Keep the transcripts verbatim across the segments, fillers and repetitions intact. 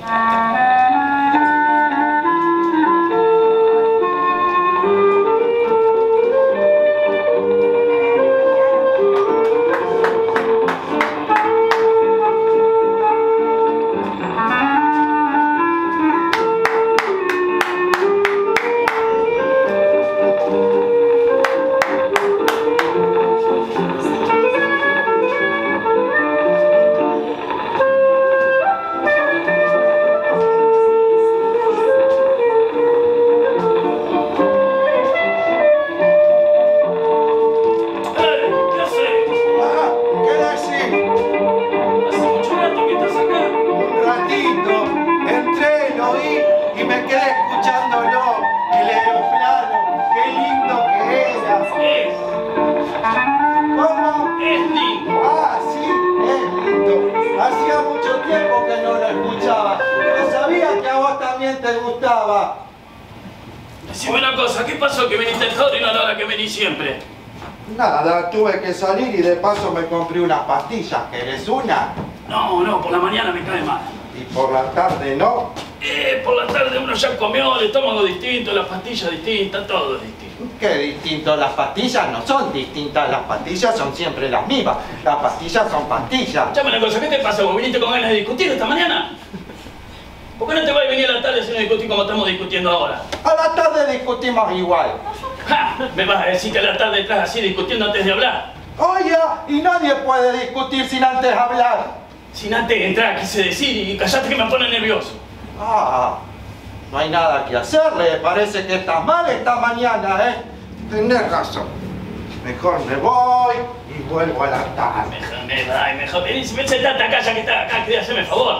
Decime una cosa, ¿qué pasó que viniste ahora y no a la hora que venís siempre? Nada, tuve que salir y de paso me compré unas pastillas. ¿Querés una? No, no, por la mañana me cae mal. ¿Y por la tarde no? Eh, por la tarde uno ya comió, el estómago distinto, las pastillas distintas, todo es distinto. ¿Qué distinto? Las pastillas no son distintas, las pastillas son siempre las mismas. Las pastillas son pastillas. Escuchame una cosa, ¿qué te pasa? ¿Vos viniste con ganas de discutir esta mañana? ¿Por qué no te vas a venir a la tarde si no discutís como estamos discutiendo ahora? A la tarde discutimos igual. ¡Ja! ¿Me vas a decir que a la tarde estás así discutiendo antes de hablar? Oye, y nadie puede discutir sin antes hablar. Sin antes entrar, quise decir, y callate que me pone nervioso. Ah, no hay nada que hacerle. Parece que estás mal esta mañana, ¿eh? Tenés razón. Mejor me voy y vuelvo a la tarde. Mejor me da, mejor vení, si me sentate acá ya que estás acá, quería hacerme el favor.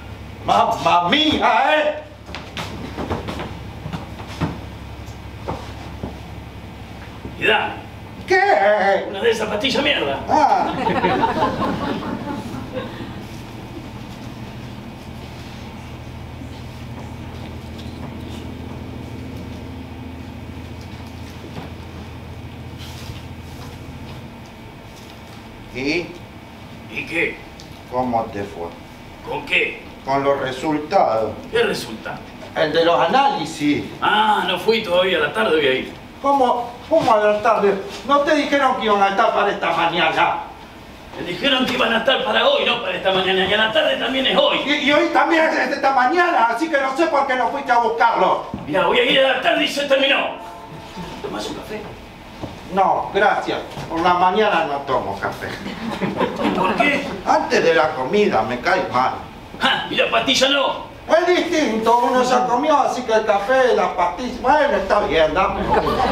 ¡Mamma mía, eh! Y dame. ¿Qué? Una de esas pastillas mierda. Ah. ¿Y? ¿Y qué? ¿Cómo te fue? ¿Con qué? Con los resultados. ¿Qué resulta? El de los análisis. Ah, no fui todavía, a la tarde voy a ir. ¿Cómo? ¿Cómo a la tarde? ¿No te dijeron que iban a estar para esta mañana? Me dijeron que iban a estar para hoy, no para esta mañana. Y a la tarde también es hoy. Y, y hoy también es de esta mañana, así que no sé por qué no fuiste a buscarlo. Mirá, voy a ir a la tarde y se terminó. ¿Tomás un café? No, gracias. Por la mañana no tomo café. ¿Por qué? Antes de la comida me cae mal. ¡Ja! ¿Y la pastilla no? Es distinto, uno ya comió, así que el café, las pastillas... Bueno, está bien, dame.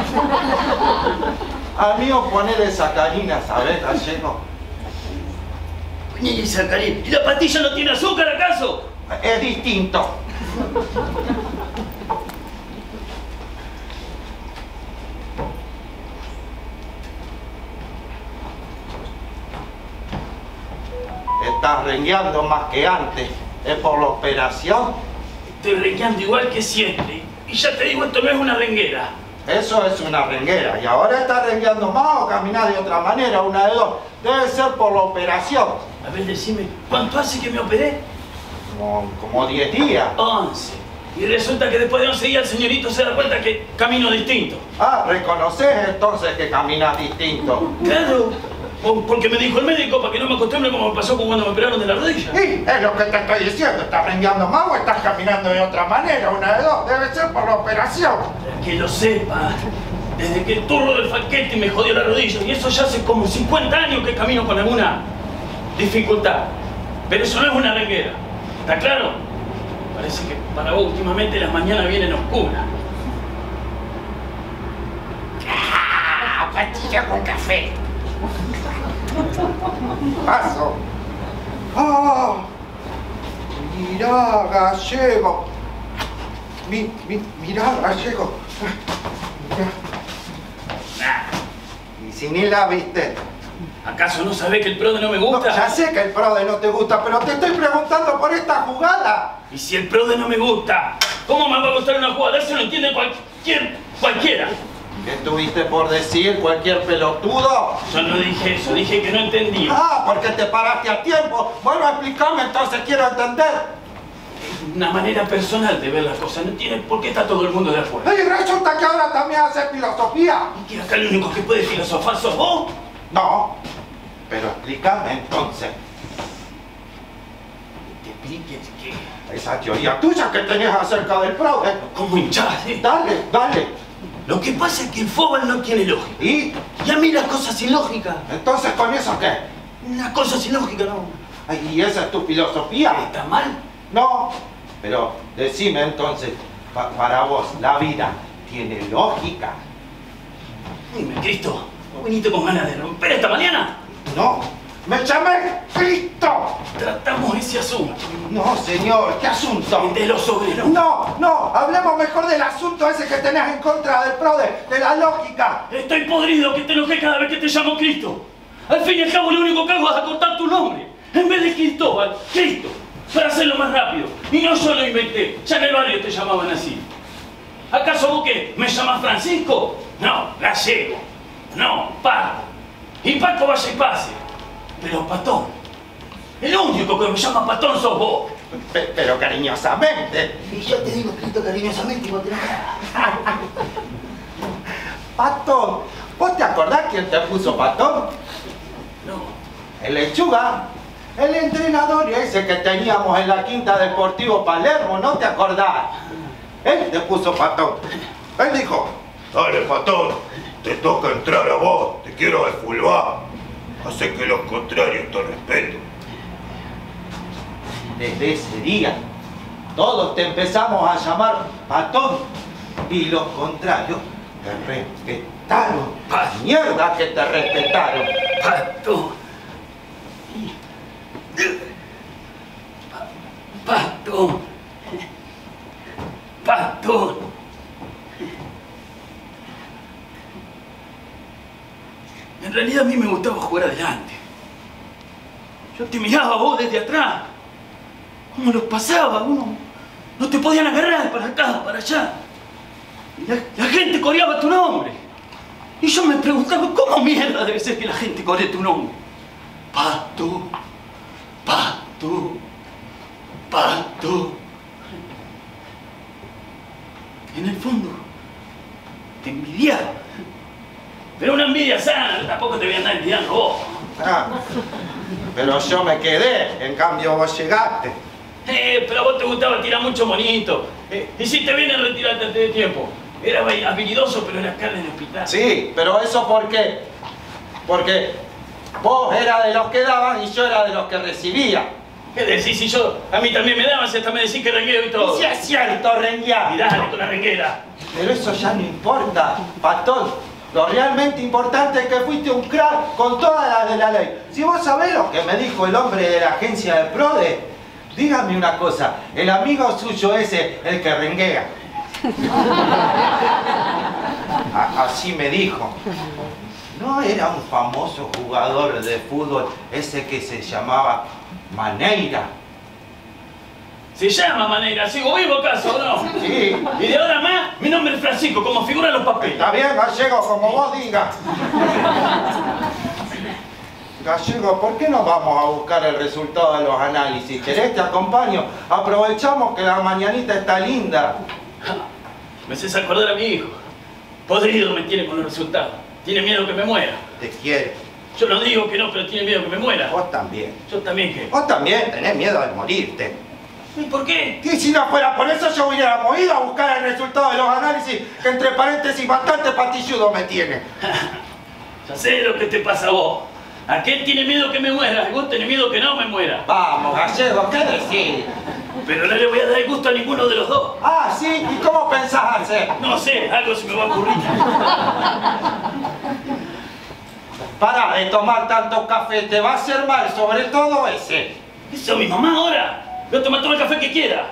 Al mío ponele sacarina, ¿sabes, gallego? Ponele sacarina. ¿Y la pastilla no tiene azúcar acaso? Es distinto. Estás rengueando más que antes. ¿Es por la operación? Estoy rengueando igual que siempre. Y ya te digo, esto no es una renguera. Eso es una renguera. ¿Y ahora estás rengueando más o caminás de otra manera? Una de dos. Debe ser por la operación. A ver, decime, ¿cuánto hace que me operé? Como, como diez días. once. Y resulta que después de once días el señorito se da cuenta que camino distinto. Ah, ¿reconoces entonces que caminas distinto? Claro. O porque me dijo el médico para que no me acostumbre como me pasó con cuando me operaron de la rodilla. Sí, es lo que te estoy diciendo. ¿Estás rengueando más o estás caminando de otra manera? Una de dos. Debe ser por la operación. Para que lo sepa, desde que el turro del Falchetti me jodió la rodilla, y eso ya hace como cincuenta años que camino con alguna dificultad. Pero eso no es una renguera. ¿Está claro? Parece que para vos últimamente las mañanas vienen oscuras. ¡Ah! Pastilla con café. Paso. ¡Ah! Mirá, gallego. Mi, mi, mirá, gallego. Mirá. Y si ni la viste. ¿Acaso no sabés que el PRODE no me gusta? No, ya sé que el PRODE no te gusta, pero te estoy preguntando por esta jugada. Y si el PRODE no me gusta, ¿cómo me va a gustar una jugada? Eso lo entiende cualquier, cualquiera. ¿Qué tuviste por decir, cualquier pelotudo? Yo no dije eso, dije que no entendía. Ah, porque te paraste a tiempo. Bueno, explícame, entonces quiero entender. una manera personal de ver las cosas. No tiene por qué está todo el mundo de acuerdo. Y resulta que ahora también hace filosofía. ¿Y que acá el único que puede filosofar sos vos? No, pero explícame entonces. Te expliques que... Esa teoría tuya que tenés acerca del fraude. ¿Cómo hinchás, eh? Dale, dale. Lo que pasa es que el Fobal no tiene lógica. ¿Y? Y a mí las cosas sin lógica. Entonces, ¿con eso qué? Las cosas sin lógica, no. Ay, ¿y esa es tu filosofía? ¿Está mal? No, pero decime entonces, pa- para vos, ¿la vida tiene lógica? Dime, Cristo, ¿no viniste con ganas de romper esta mañana? No, me llamé Cristo. Tratamos ese asunto. No, señor, ¿qué asunto? De los obreros. No, no, hablemos mejor del asunto ese que tenés en contra del fraude, de la lógica. Estoy podrido que te enojes cada vez que te llamo Cristo. Al fin y al cabo lo único que hago es acortar tu nombre. En vez de Cristóbal, Cristo. Para hacerlo más rápido. Y no yo lo inventé. Ya en el barrio te llamaban así. ¿Acaso vos qué? ¿Me llamás Francisco? No, Gallego. No, Paco. Y Paco vaya y pase. Pero Patón. El único que me llama Patón sos vos. Pe- pero cariñosamente. Y yo te digo Cristo cariñosamente y vos te enojas. Patón, ¿vos te acordás quién te puso Patón? No. El Lechuga. El entrenador ese que teníamos en la Quinta Deportivo Palermo, ¿no te acordás? Él te puso Patón. Él dijo, Dale, Patón, te toca entrar a vos, te quiero expulvar. Hace que los contrarios te respeten. desde ese día, todos te empezamos a llamar Patón y los contrarios te respetaron. Pa- ¡Mierda que te respetaron! Pato. Pato. Pato. En realidad a mí me gustaba jugar adelante. Yo te miraba a vos desde atrás. Cómo los pasaba, uno. No te podían agarrar para acá, para allá. Y la, la gente coreaba tu nombre. Y yo me preguntaba, ¿cómo mierda debe ser que la gente coree tu nombre? Pato, Pato, Pato. En el fondo, te envidiaba. Pero una envidia sana, tampoco te voy a andar envidiando vos. Ah, pero yo me quedé, en cambio vos llegaste. Eh, pero a vos te gustaba tirar mucho monito. Eh, hiciste bien en retirarte antes de tiempo. Era habilidoso, pero era carne de hospital. Sí, pero eso ¿por qué? Porque vos eras de los que daban y yo era de los que recibía. ¿Qué decís? Si yo, a mí también me daban, si hasta me decís que rengueo y todo. Y si es cierto, renguear. Y dale con la renguera. Pero eso ya no importa, Patón. Lo realmente importante es que fuiste un crack con todas las de la ley. Si vos sabés lo que me dijo el hombre de la agencia de Prode, dígame una cosa, el amigo suyo ese, el que renguea. A- así me dijo. No era un famoso jugador de fútbol, ese que se llamaba Maneira. Se llama Manera, ¿sigo vivo acaso o no? Sí. Y de ahora más, mi nombre es Francisco, como figura en los papeles. Está bien, Gallego, como vos digas. Gallego, ¿por qué no vamos a buscar el resultado de los análisis? ¿Querés? Te acompaño. Aprovechamos que la mañanita está linda. Me haces acordar a mi hijo. Podrido me tiene con los resultados. Tiene miedo que me muera. Te quiere. Yo no digo que no, pero tiene miedo que me muera. Vos también. Yo también que... Vos también tenés miedo de morirte. ¿Y por qué? Y si no fuera por eso, yo hubiéramos ido a buscar el resultado de los análisis, que entre paréntesis bastante patilludo me tiene. Ya sé lo que te pasa a vos. Aquel tiene miedo que me muera y vos tenés miedo que no me muera. Vamos, Gallego, ¿qué decís? Pero no le voy a dar gusto a ninguno de los dos. Ah, ¿sí? ¿Y cómo pensás hacer? No sé, algo se me va a ocurrir. Pará de tomar tanto café, te va a hacer mal, sobre todo ese. Eso mi mamá ahora. Voy a tomar todo el café que quiera.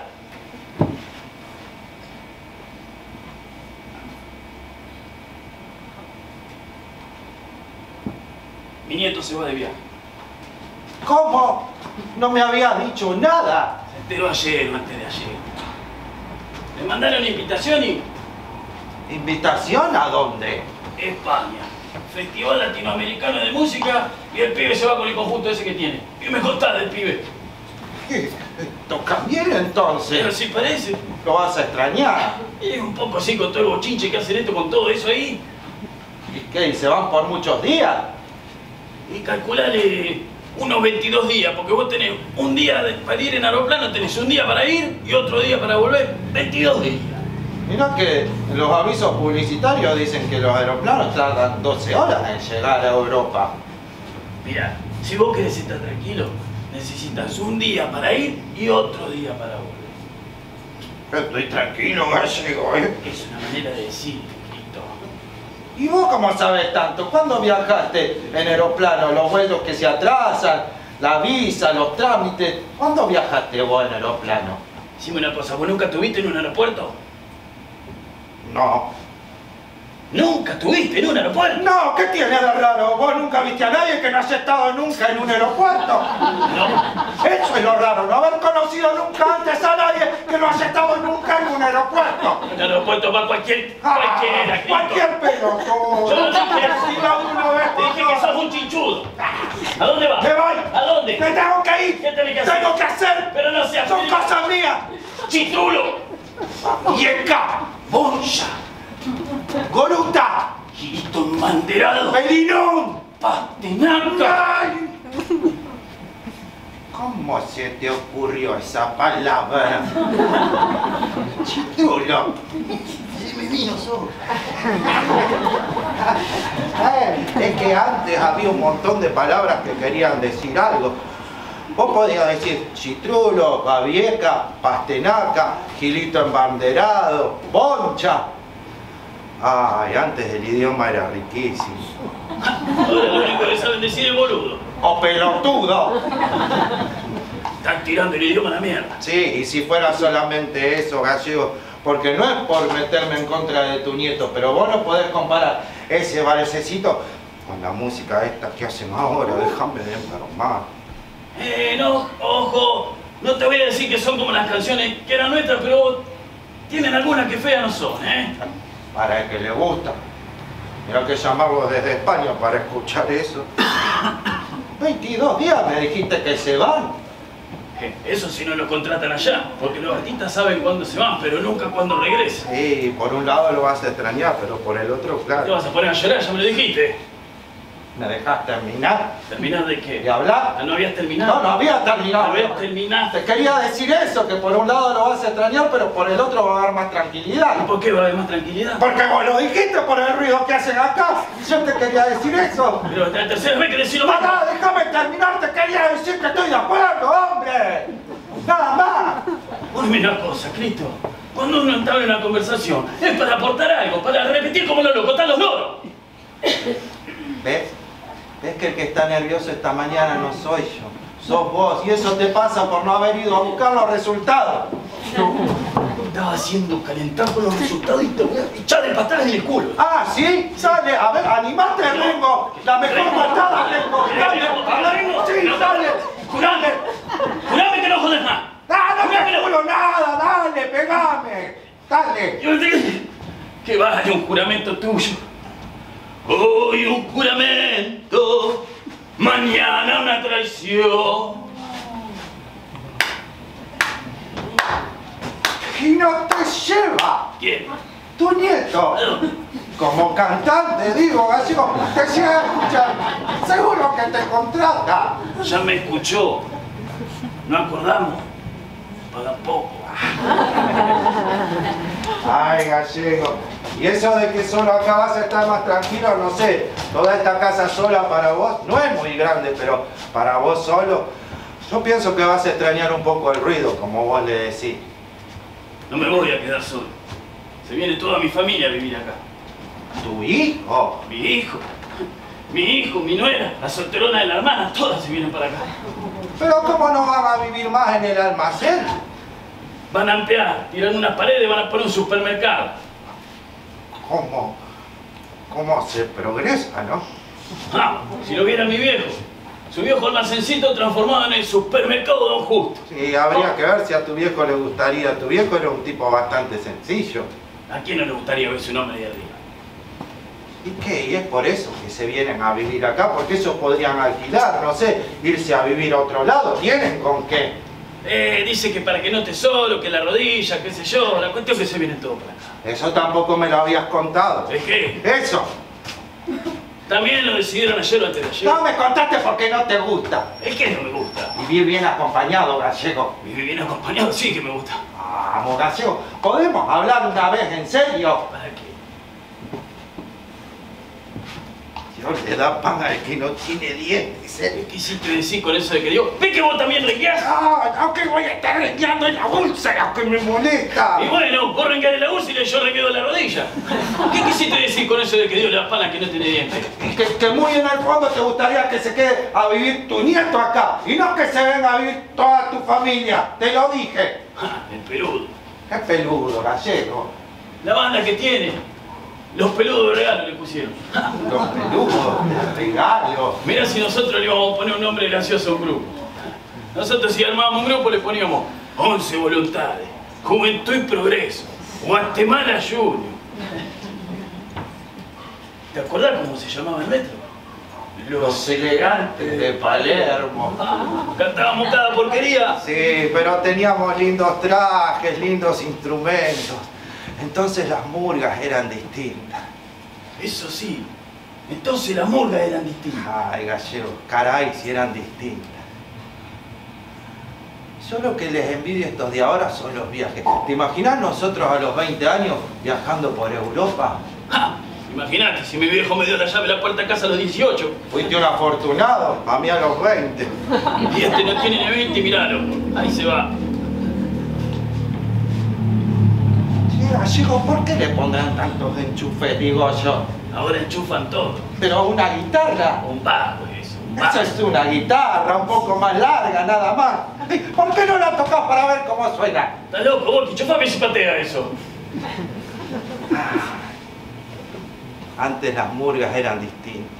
Mi nieto se va de viaje. ¿Cómo? No me habías dicho nada. Se enteró ayer o antes de ayer. Le mandaron una invitación y... ¿Invitación a dónde? España. Festival Latinoamericano de Música y el pibe se va con el conjunto ese que tiene. ¿Qué me contás del pibe? ¿Qué? ¿Toca bien entonces? Pero si parece. Lo vas a extrañar. Y un poco así con todo el bochinche que hacen esto con todo eso ahí. ¿Y qué? ¿Y se van por muchos días? Y calculale unos veintidós días, porque vos tenés un día de, para ir en aeroplano, tenés un día para ir y otro día para volver. veintidós días. Mirá que en los avisos publicitarios dicen que los aeroplanos tardan doce horas en llegar a Europa. Mirá, si vos querés estar tranquilo, necesitas un día para ir y otro día para volver. Estoy tranquilo, Gallego, ¿eh? Es una manera de decir, Cristo. ¿Y vos cómo sabes tanto? ¿Cuándo viajaste en aeroplano? Los vuelos que se atrasan, la visa, los trámites. ¿Cuándo viajaste vos en aeroplano? Dime una cosa, ¿vos nunca estuviste en un aeropuerto? No. ¿Nunca estuviste en un aeropuerto? No, ¿qué tiene de raro? ¿Vos nunca viste a nadie que no haya estado nunca en un aeropuerto? No. Eso es lo raro, no haber conocido nunca antes a nadie que no haya estado nunca en un aeropuerto. En un aeropuerto va cualquier... Ah, cualquiera, Cristo. cualquier pelotudo. Yo no dije Si la uno vez Te dije que sos un chinchudo. ¿A dónde vas? Me voy. ¿A dónde? Me tengo que ir. ¿Qué tenés que hacer? Tengo que hacer. Pero no seas... Son cosas mías. ¡Chitrulo! Yeca. ¡Boncha! Goruta. ¡Girito embanderado! Pelinón. ¡Pastenaca! Ay. ¿Cómo se te ocurrió esa palabra? Chitrulo. Es que antes había un montón de palabras que querían decir algo. Vos podías decir chitrulo, babieca, pastenaca, gilito embanderado, boncha. Ay, antes el idioma era riquísimo. Ahora lo único que saben decir es boludo. O pelotudo. Están tirando el idioma a la mierda. Sí, y si fuera solamente eso, Gallego, porque no es por meterme en contra de tu nieto, pero vos no podés comparar ese valsecito con la música esta que hacen ahora. Déjame de enfermar. Eh, no, ojo. No te voy a decir que son como las canciones que eran nuestras, pero tienen algunas que feas no son, ¿eh? Para el que le gusta. Mira que llamarlo desde España para escuchar eso. veintidós días me dijiste que se van. Eso si no lo contratan allá, porque los artistas saben cuándo se van, pero nunca cuándo regresan. Sí, por un lado lo vas a extrañar, pero por el otro, Te claro. vas a poner a llorar, ya me lo dijiste. ¿Me dejás terminar ¿Terminar de qué? de hablar? Ah, ¿no habías terminado? No, no había terminado. No habías terminado. Te quería decir eso, que por un lado lo vas a extrañar, pero por el otro va a haber más tranquilidad. ¿Por qué va a haber más tranquilidad? Porque vos lo dijiste por el ruido que hacen acá. Yo te quería decir eso. Pero es la tercera vez que decís lo mismo. Pará, déjame terminar, te quería decir que estoy de acuerdo, hombre. Nada más. Oye, una cosa, Cristo. Cuando uno entra en una conversación, es para aportar algo, para repetir como los locos, están los loros. ¿Ves? ¿Ves que el que está nervioso esta mañana no soy yo? Sos vos. Y eso te pasa por no haber ido a buscar los resultados. Estaba haciendo calentar con los resultados y te voy a echar de patadas en el culo. Ah, ¿sí? Sale, a ver, animate, Rengo. La mejor patada, Rengo. Dale, a ver, sí, dale. Jurame, jurame que no jodes más. Ah, no me juro nada, dale, pegame. Dale. Yo te... Que vaya un juramento tuyo. Hoy un juramento, mañana una traición. Y no te lleva. ¿Quién? Tu nieto. ¿A dónde? Como cantante, digo, Gallego, te llega a escuchar. Seguro que te contrata. Ya me escuchó. No acordamos. Paga poco. Ay, Gallego. Y eso de que solo acá vas a estar más tranquilo, no sé. Toda esta casa sola para vos no es muy grande, pero para vos solo, yo pienso que vas a extrañar un poco el ruido, como vos le decís. No me voy a quedar solo. Se viene toda mi familia a vivir acá. ¿Tu hijo? Mi hijo, mi hijo, mi nuera, la solterona de la hermana, todas se vienen para acá. Pero ¿cómo no van a vivir más en el almacén? Van a ampliar, tiran unas paredes y van a poner un supermercado. ¿Cómo? ¿Cómo se progresa, no? Ah, si lo viera mi viejo. Su viejo almacencito transformado en el supermercado Don Justo. Sí, habría que ver si a tu viejo le gustaría. Tu viejo era un tipo bastante sencillo. ¿A quién no le gustaría verse un hombre de arriba? ¿Y qué? Y es por eso que se vienen a vivir acá, porque ellos podrían alquilar, no sé, irse a vivir a otro lado. ¿Tienen con qué? Eh, dice que para que no estés solo, que la rodilla, qué sé yo, la cuestión es que se viene todo para acá. Eso tampoco me lo habías contado. ¿Es qué? Eso. También lo decidieron ayer o antes de ayer. No me contaste porque no te gusta. Es que no me gusta. Vivir bien acompañado, Gallego. Vivir bien acompañado sí que me gusta. Vamos, Gallego. ¿Podemos hablar una vez en serio? ¿Para qué? Dios le da pan al que no tiene dientes, ¿eh? ¿Qué quisiste decir con eso de que digo? ¿Ves que vos también rengueás? No, no que voy a estar rengueando en la úlcera que me molesta. Y bueno, vos rengueás de la úlcera y yo rengueo de la rodilla. ¿Qué quisiste decir con eso de que Dios le da pan al que no tiene dientes? Que, que muy en el fondo te gustaría que se quede a vivir tu nieto acá y no que se venga a vivir toda tu familia. Te lo dije. Ah, el peludo. Qué peludo, Gallego. La banda que tiene. Los peludos de regalo le pusieron. Los peludos de regalo. Mirá si nosotros le íbamos a poner un nombre gracioso a un grupo. Nosotros si armábamos un grupo le poníamos once voluntades, Juventud y Progreso, Guatemala Junior. ¿Te acordás cómo se llamaba el metro? Los elegantes de Palermo. Ah, cantábamos cada porquería. Sí, pero teníamos lindos trajes, lindos instrumentos. Entonces las murgas eran distintas. Eso sí, entonces las murgas eran distintas. Ay, Gallego, caray, si eran distintas. Yo lo que les envidio a estos de ahora son los viajes. ¿Te imaginas nosotros a los veinte años viajando por Europa? ¡Ja! Imagínate, si mi viejo me dio la llave de la puerta a casa a los dieciocho. Fuiste un afortunado, a mí a los veinte. Y este no tiene ni veinte, miralo. Ahí se va. Gallego, ¿por qué le pondrán tantos enchufes, digo yo? Ahora enchufan todo. Pero una guitarra. Un bajo eso, un Eso bajo. es una guitarra un poco más larga, nada más. ¿Por qué no la tocas para ver cómo suena? ¿Estás loco, vos? Enchufame si patea eso. Antes las murgas eran distintas.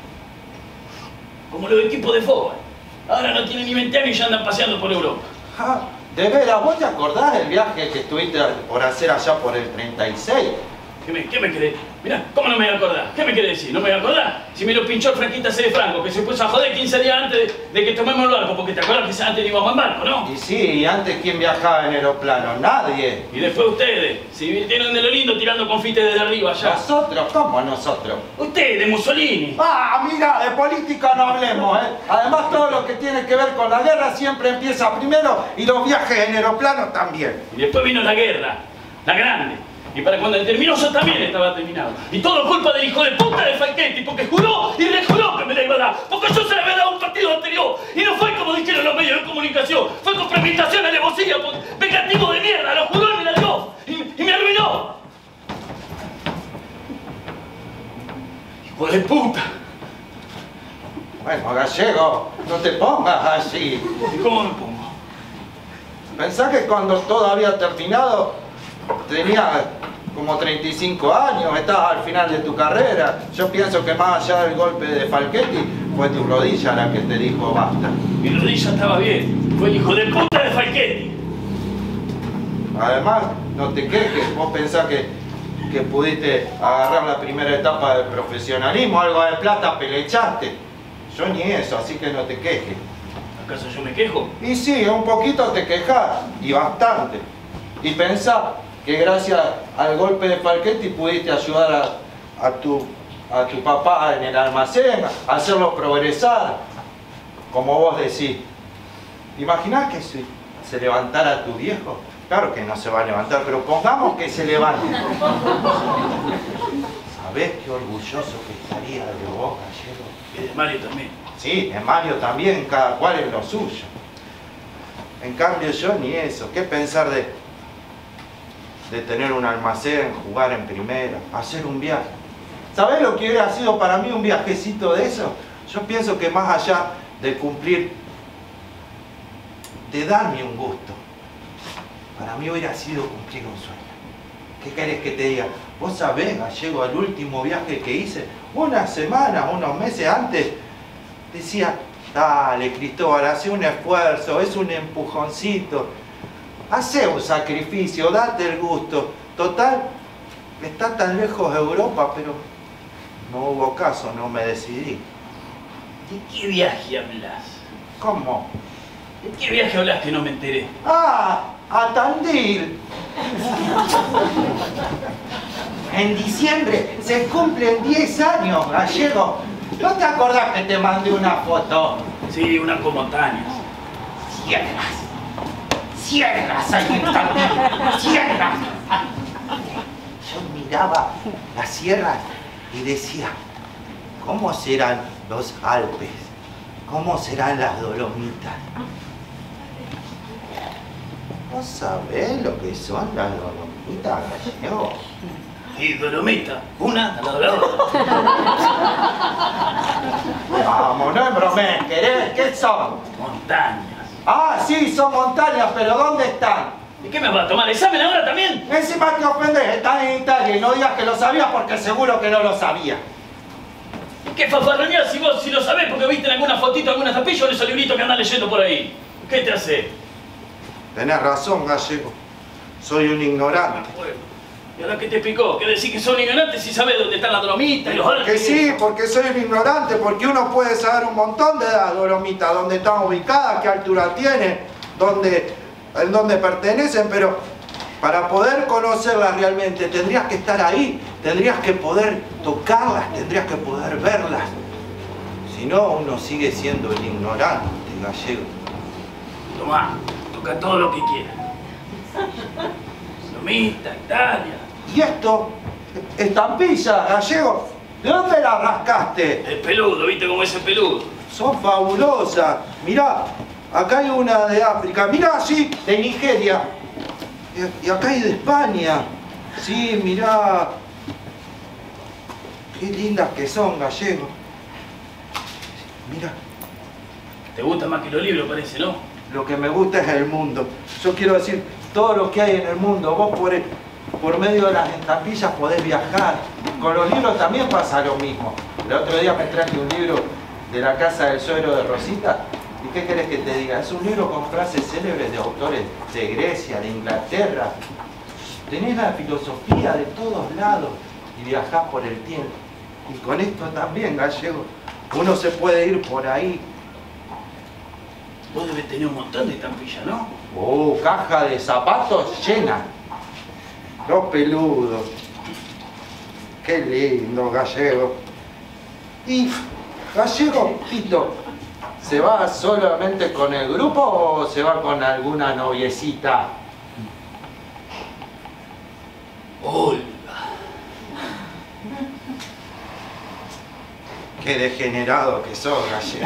Como los equipos de fútbol. Ahora no tienen ni veinte años y ya andan paseando por Europa. Ah, de veras, ¿vos te acordás del viaje que estuviste por hacer allá por el treinta y seis? ¿Qué me, qué me querés? Mirá, ¿cómo no me voy a acordar? ¿Qué me querés decir? ¿No me voy a acordar? Si me lo pinchó el Franquita C. de Franco, que se puso a joder quince días antes de, de que tomemos el barco, porque te acuerdas que antes íbamos en barco, ¿no? Y sí, y antes ¿quién viajaba en aeroplano? Nadie. Y después ustedes, se divirtieron de lo lindo tirando confites desde arriba allá. ¿Nosotros? ¿Cómo nosotros? Ustedes, Mussolini. Ah, mira, de política no hablemos, ¿eh? Además, todo lo que tiene que ver con la guerra siempre empieza primero y los viajes en aeroplano también. Y después vino la guerra, la grande. Y para cuando terminó yo también estaba terminado. Y todo culpa del hijo de puta de Falchetti, porque juró y rejuró que me la iba a dar. Porque yo se la había dado a un partido anterior. Y no fue como dijeron los medios de comunicación. Fue con premeditación, alevosía, vengativo de mierda. Lo juró y me la dio. Y, y me arruinó. Hijo de puta. Bueno, Gallego, no te pongas así. ¿Y cómo me pongo? Pensá que cuando todo había terminado, tenías como treinta y cinco años, estabas al final de tu carrera. Yo pienso que más allá del golpe de Falchetti, fue tu rodilla la que te dijo basta. Mi rodilla estaba bien. Fue el hijo de puta de Falchetti. Además, no te quejes, vos pensás que, que pudiste agarrar la primera etapa del profesionalismo, algo de plata pelechaste. Yo ni eso, así que no te quejes. ¿Acaso yo me quejo? Y sí, un poquito te quejas, y bastante. Y pensá que gracias al golpe de Falchetti pudiste ayudar a, a, tu, a tu papá en el almacén, a hacerlo progresar, como vos decís. ¿Te imaginás que se, se levantara tu viejo? Claro que no se va a levantar, pero pongamos que se levante. ¿Sabés qué orgulloso que estaría de vos, Gallego? Y de Mario también. Sí, de Mario también, cada cual es lo suyo. En cambio yo ni eso. ¿Qué pensar de, de tener un almacén, jugar en primera, hacer un viaje? ¿Sabés lo que hubiera sido para mí un viajecito de eso? Yo pienso que más allá de cumplir, de darme un gusto, para mí hubiera sido cumplir un sueño. ¿Qué querés que te diga? Vos sabés, Gallego, el último viaje que hice, una semana, unos meses antes, decía, dale, Cristóbal, hace un esfuerzo, es un empujoncito. Hacé un sacrificio, date el gusto. Total, está tan lejos Europa, pero no hubo caso, no me decidí. ¿De qué viaje hablas? ¿Cómo? ¿De qué viaje hablas que no me enteré? Ah, a Tandil. En diciembre se cumplen diez años, Gallego. ¿No te acordás que te mandé una foto? Sí, una con montañas. Sierras. Sierras hay en Tandil. Sierras. Yo miraba las sierras y decía, ¿cómo serán los Alpes? ¿Cómo serán las Dolomitas? ¿No sabés lo que son las Dolomitas, Gallego? Y Dolomita, una al lado de la otra. Vamos, no embromés, ¿querés? ¿Qué son? Montañas. Ah, sí, son montañas, pero ¿dónde están? ¿Y qué me va a tomar examen ahora también? Encima te ofendés, están en Italia y no digas que lo sabías porque seguro que no lo sabía. ¿Y qué fanfarroneás si vos si lo sabés porque viste en alguna fotito, alguna tapilla o en esos libritos que andás leyendo por ahí? ¿Qué te hace? Tenés razón, Gallego. Soy un ignorante. ¿Y ahora qué te picó? ¿Qué decís que son ignorantes si sabés dónde están las Dolomitas y los Alpes? Que sí, porque soy un ignorante, porque uno puede saber un montón de las Dolomitas, dónde están ubicadas, qué altura tienen, dónde, en dónde pertenecen, pero para poder conocerlas realmente tendrías que estar ahí, tendrías que poder tocarlas, tendrías que poder verlas. Si no, uno sigue siendo un ignorante, Gallego. Tomá, toca todo lo que quieras. Dolomita, Italia. ¿Y esto? Estampilla, Gallego. ¿De dónde la rascaste? El peludo, ¿viste cómo es el peludo? Son fabulosas. Mirá, acá hay una de África. Mirá, sí, de Nigeria. Y, y acá hay de España. Sí, mirá. Qué lindas que son, Gallego. Mirá. Te gusta más que los libros, parece, ¿no? Lo que me gusta es el mundo. Yo quiero decir, todo lo que hay en el mundo, vos por, el, por medio de las estampillas podés viajar. Con los libros también pasa lo mismo. El otro día me traje un libro de la casa del suegro de Rosita. ¿Y qué querés que te diga? Es un libro con frases célebres de autores de Grecia, de Inglaterra. Tenés la filosofía de todos lados y viajás por el tiempo. Y con esto también, Gallego, uno se puede ir por ahí. Vos debes tener un montón de estampillas, ¿no? Oh, caja de zapatos llena. Los peludos. Qué lindo, Gallego. Y, Gallego, Tito, ¿se va solamente con el grupo o se va con alguna noviecita? Olga. Qué degenerado que sos, Gallego.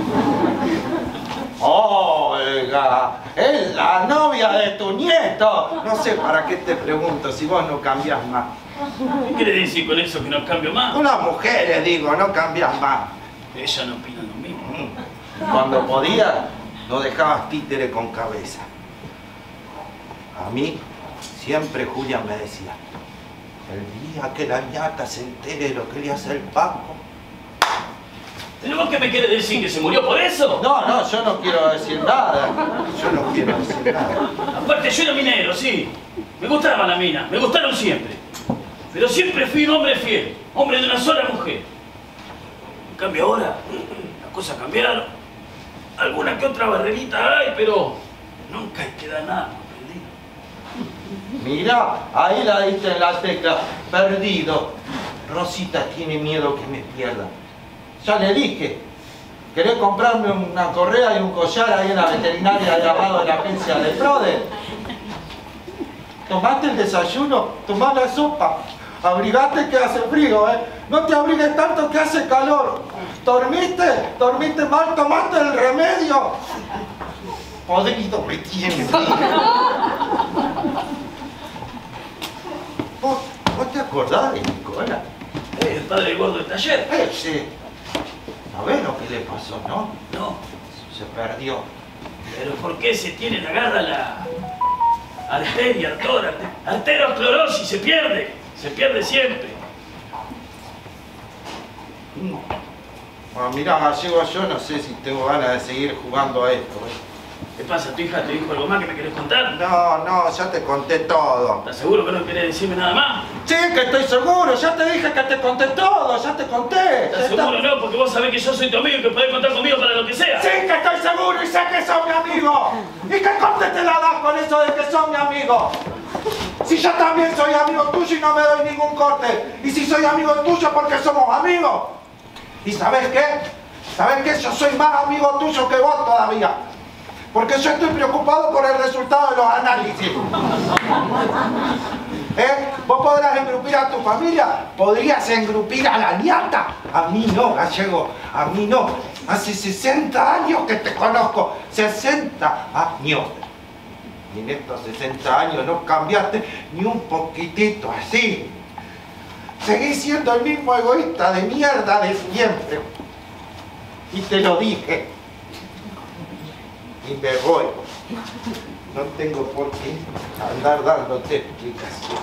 Olga, es la novia de tu nieto. No sé para qué te pregunto si vos no cambiás más. ¿Qué quiere decir con eso que no cambio más? Unas mujeres, digo, no cambias más. Ellas no opinan lo mismo. Cuando podías, no dejabas títere con cabeza. A mí, siempre Julia me decía, el día que la ñata se entere de lo que le hace el Paco. ¿Pero vos qué me querés decir? ¿Que se murió por eso? No, no, yo no quiero decir nada. Yo no quiero decir nada. Aparte, yo era minero, sí. Me gustaba la mina, me gustaron siempre. Pero siempre fui un hombre fiel, hombre de una sola mujer. En cambio ahora, las cosas cambiaron. Alguna que otra barrerita hay, pero nunca queda nada, ¿comprendí? Mirá, ahí la diste en la tecla, perdido. Rosita tiene miedo que me pierda. Ya le dije, ¿querés comprarme una correa y un collar ahí en la veterinaria de al lado de la agencia de Prode? ¿Tomaste el desayuno? Tomá la sopa. Abrigate que hace frío, ¿eh? No te abrigues tanto que hace calor. ¿Dormiste? ¿Dormiste mal? ¿Tomaste el remedio? Podrido me tiene. ¿Vos, ¿Vos te acordás de Nicola? Eh, el padre gordo del taller. Ese. ¿Sabés lo que le pasó, no? No. Se perdió. ¿Pero por qué se tiene la garra la arteria, artora, arterosclerosis? Se pierde. Se pierde siempre. Bueno, mirá, Gallego, yo no sé si tengo ganas de seguir jugando a esto. ¿eh? ¿Qué pasa? ¿Tu hija te dijo algo más que me querés contar? No, no, ya te conté todo. ¿Estás seguro que no querés decirme nada más? Sí, que estoy seguro, ya te dije que te conté todo, ya te conté. ¿Estás seguro? Está... No, porque vos sabés que yo soy tu amigo y que podés contar conmigo para lo que sea. Sí, que estoy seguro y sé que sos mi amigo. ¿Y qué corte te la das con eso de que sos mi amigo? Si yo también soy amigo tuyo y no me doy ningún corte. Y si soy amigo tuyo porque somos amigos. ¿Y sabés qué? ¿Sabés qué? Yo soy más amigo tuyo que vos todavía. Porque yo estoy preocupado por el resultado de los análisis. ¿Eh? Vos podrás engrupir a tu familia, podrías engrupir a la niata. A mí no, Gallego, a mí no. Hace sesenta años que te conozco. sesenta años. Y en estos sesenta años no cambiaste ni un poquitito así. Seguís siendo el mismo egoísta de mierda de siempre. Y te lo dije. Y me voy. No tengo por qué andar dándote explicaciones.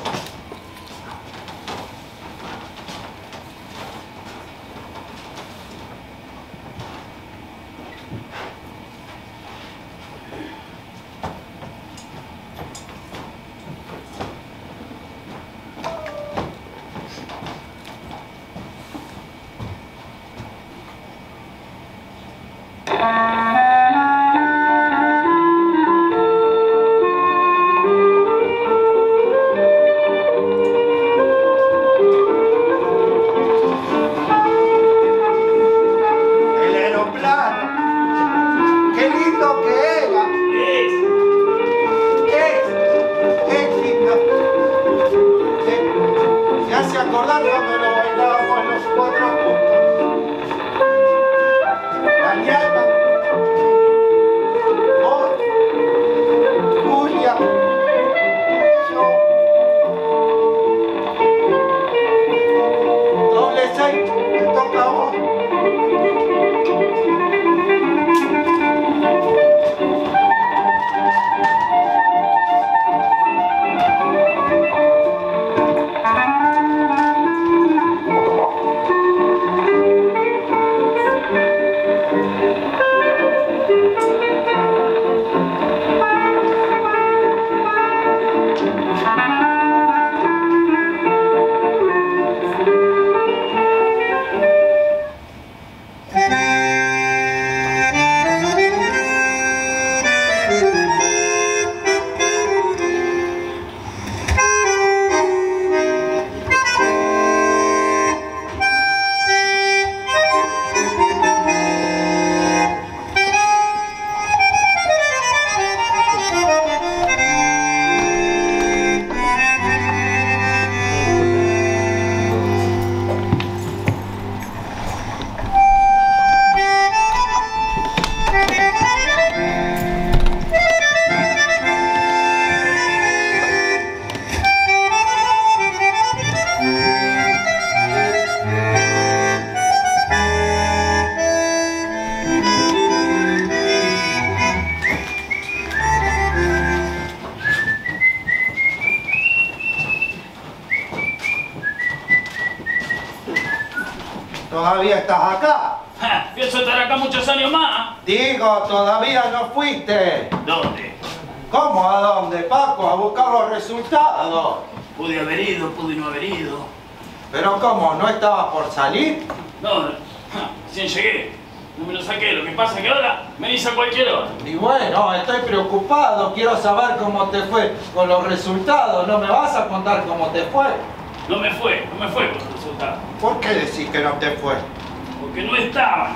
¿Todavía estás acá? Ja, pienso estar acá muchos años más. Digo, todavía no fuiste. ¿Dónde? ¿Cómo a dónde, Paco? A buscar los resultados. Pude haber ido, pude no haber ido. Pero ¿cómo? ¿No estabas por salir? No, ja, recién llegué. No me lo saqué. Lo que pasa es que ahora me dice a cualquier hora. Y bueno, estoy preocupado. Quiero saber cómo te fue con los resultados. ¿No me vas a contar cómo te fue? No me fue, no me fue con los resultados. ¿Por qué decís que no te fue? Porque no estaban.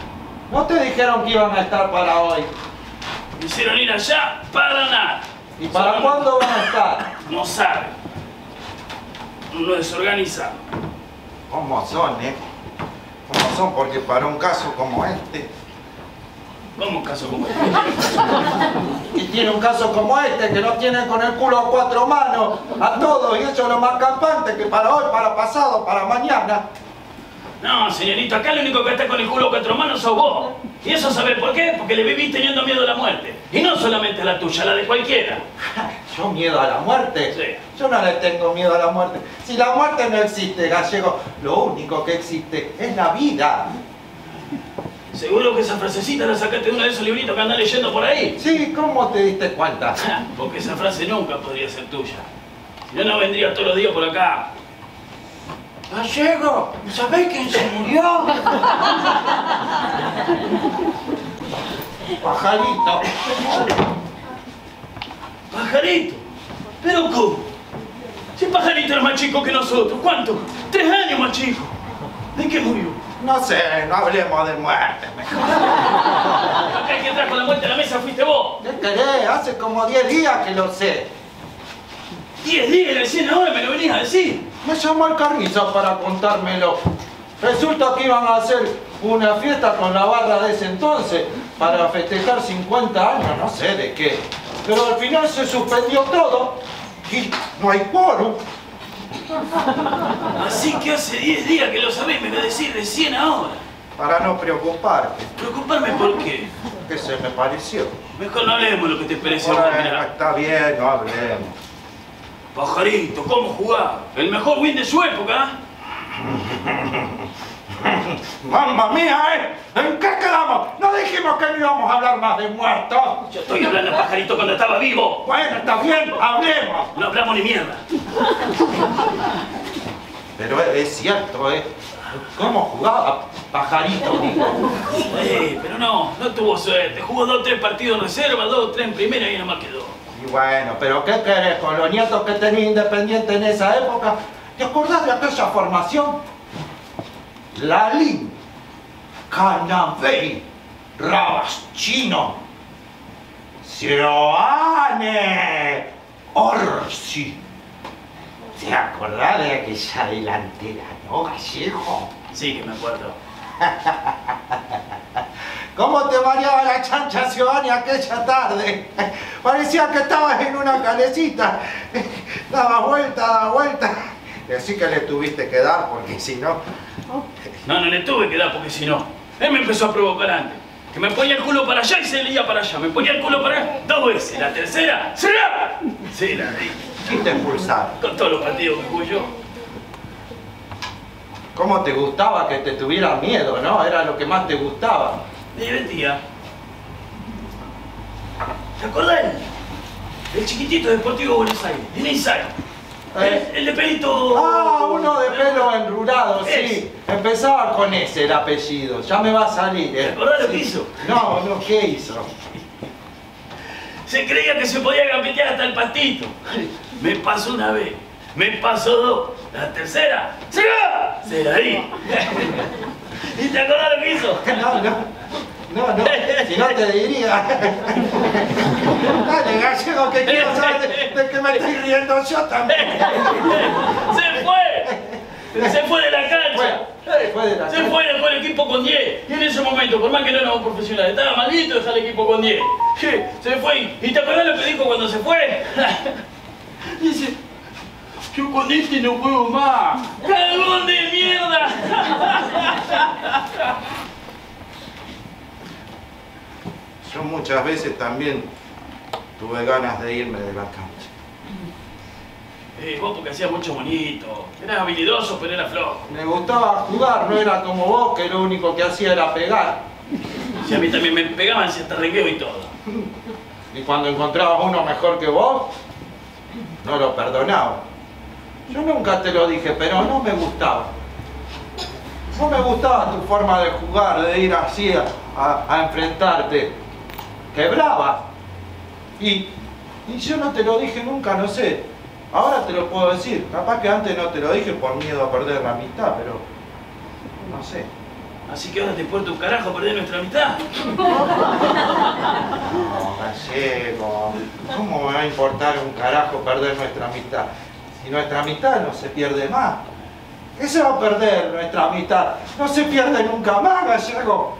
¿No te dijeron que iban a estar para hoy? Me hicieron ir allá para nada. ¿Y para Solo cuándo van a estar? No saben. Uno desorganizado. ¿Cómo son, eh? ¿Cómo son? Porque para un caso como este... ¿Cómo un caso como este? Y tiene un caso como este, que no tiene con el culo a cuatro manos a todos, y eso es lo más campante, que para hoy, para pasado, para mañana. No, señorito, acá el único que está con el culo a cuatro manos sos vos. ¿Y eso sabés por qué? Porque le vivís teniendo miedo a la muerte. Y no solamente a la tuya, a la de cualquiera. ¿Yo miedo a la muerte? Sí. Yo no le tengo miedo a la muerte. Si la muerte no existe, Gallego, lo único que existe es la vida. ¿Seguro que esa frasecita la sacaste de uno de esos libritos que andás leyendo por ahí? Sí, ¿cómo te diste cuenta? Porque esa frase nunca podría ser tuya. Si no, no vendría todos los días por acá. Gallego, ¿sabés quién se murió? Pajarito. ¿Pajarito? ¿Pero cómo? Si Pajarito era más chico que nosotros. ¿Cuánto? Tres años más chico. ¿De qué murió? No sé, no hablemos de muerte, mejor. Acá el que trajo la muerte a la mesa fuiste vos. ¿Qué querés? Hace como diez días que lo sé. Diez días recién ahora me lo venías a decir. Me llamó el Carniza para contármelo. Resulta que iban a hacer una fiesta con la barra de ese entonces para festejar cincuenta años, no sé de qué. Pero al final se suspendió todo y no hay quórum. Así que hace diez días que lo sabés, me lo decís recién ahora. Para no preocuparte, ¿Preocuparme por qué? que se me pareció. Mejor no hablemos lo que te pareció. Bueno, Mirá. está bien, no hablemos. Pajarito, ¿cómo jugaba? El mejor win de su época. ¡Mamma mía, eh! ¿En qué quedamos? No dijimos que no íbamos a hablar más de muertos. Yo estoy hablando de Pajarito cuando estaba vivo. Bueno, está bien, hablemos. No hablamos ni mierda. Pero es cierto, ¿eh? ¿Cómo jugaba Pajarito, digo? Eh, pero no, no tuvo suerte. Jugó dos o tres partidos en reserva, dos o tres en primera y nomás quedó. Y bueno, pero ¿qué querés con los nietos que tenía Independiente en esa época? ¿Te acordás de aquella formación? Lalín, Canavey, Rabaschino, Sioane, Orsi. ¿Te acordás de aquella delantera, no, Gallego? Sí que me acuerdo. ¿Cómo te mareaba la chancha, Sioane, aquella tarde? Parecía que estabas en una calecita. Daba vuelta, daba vuelta. Así que le tuviste que dar, porque si no... No, no le tuve que dar porque si no. Él me empezó a provocar antes. Que me ponía el culo para allá y se leía para allá. Me ponía el culo para allá dos veces. La tercera, ¡será! Sí, la di. ¿Quién te expulsaron? Con todos los partidos que jugué yo. ¿Cómo te gustaba que te tuviera miedo, no? Era lo que más te gustaba. Me divertía. ¿Te acordás? El chiquitito de Deportivo Buenos Aires, de Inside. Eh. El, el de pelito... Ah, uno de pelo enrulado, sí. Ese. Empezaba con ese el apellido. Ya me va a salir, ¿Te ¿eh? acordás lo que hizo? No, no, ¿qué hizo? Se creía que se podía gambetear hasta el pastito. Me pasó una vez, me pasó dos, la tercera, ¡será! Se la di. ¿Y te acordás lo que hizo? No, no. No, no. Si no te diría. Dale, Gallego, que quiero saber de, de que me estoy riendo yo también. ¡Se fue! Se fue de la cancha. Fue, fue de la Se cancha. fue, dejó el equipo con diez. Y en ese momento, por más que no éramos profesionales, estaba maldito dejar el equipo con diez. Se fue. ¿Y te acordás lo que dijo cuando se fue? Dice, yo con este no juego más. ¡Cagón de mierda! Yo muchas veces también tuve ganas de irme de la cancha. Eh, vos porque hacías mucho bonito. Eras habilidoso, pero era flojo. Me gustaba jugar, no era como vos, que lo único que hacía era pegar. Si a mí también me pegaban, si hasta regueo y todo. Y cuando encontrabas uno mejor que vos, no lo perdonaba. Yo nunca te lo dije, pero no me gustaba. No me gustaba tu forma de jugar, de ir así a, a, a enfrentarte. Quebraba. Y, y yo no te lo dije nunca, no sé. Ahora te lo puedo decir. Capaz que antes no te lo dije por miedo a perder la amistad, pero no sé. Así que ahora te importa un carajo perder nuestra amistad. No, Gallego, ¿cómo me va a importar un carajo perder nuestra amistad? Si nuestra amistad no se pierde más. ¿Qué se va a perder nuestra amistad? No se pierde nunca más, Gallego.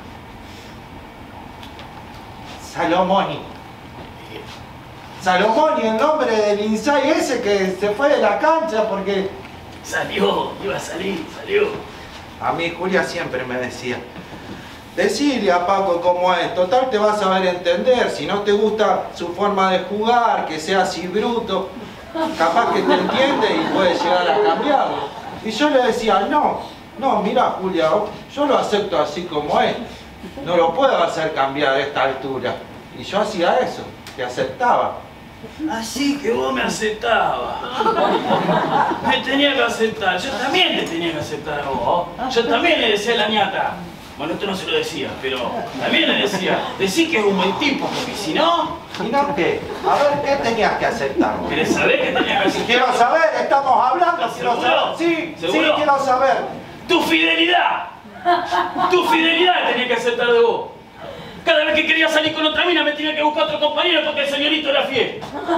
Salomoni. Salomoni, el nombre del Inside ese que se fue de la cancha porque... Salió, iba a salir, salió. A mí Julia siempre me decía, decile a Paco cómo es, total te vas a saber entender, si no te gusta su forma de jugar, que sea así bruto, capaz que te entiende y puede llegar a cambiarlo. Y yo le decía, no, no, mira Julia, yo lo acepto así como es, no lo puedo hacer cambiar a esta altura. Y yo hacía eso, te aceptaba. Así que vos me aceptabas. Me tenía que aceptar. Yo también te tenía que aceptar a vos. Yo también le decía a la ñata. Bueno, esto no se lo decía, pero también le decía. Decí que es un buen tipo, porque si no... ¿Y no qué? A ver, ¿qué tenías que aceptar? ¿Querés saber qué tenía que aceptar? Quiero saber, estamos hablando. Quiero ¿Seguro? saber. Sí, ¿Seguro? sí, quiero saber. ¡Tu fidelidad! ¡Tu fidelidad tenía que aceptar de vos! Cada vez que quería salir con otra mina me tenía que buscar otro compañero porque el señorito era fiel.